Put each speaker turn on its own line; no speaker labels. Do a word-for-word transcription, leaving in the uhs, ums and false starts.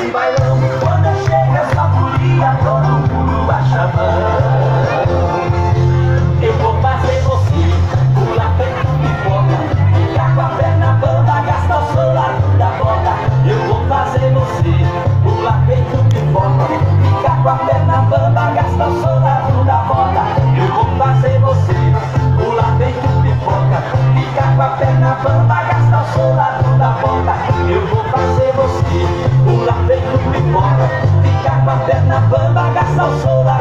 esse bailão. Quando chega essa folia, todo mundo vai chamando. Eu vou fazer você pular feito pipoca, ficar com a perna bamba, gastar o solado da bota. Eu vou fazer você pular feito pipoca, ficar com a perna bamba, gastar o solado da bota. Eu vou fazer você pular feito pipoca, ficar com a perna bamba, gastar o solado da bota. Eu vou fazer você pular feito pipoca, ficar com a perna bamba, gastar o solado.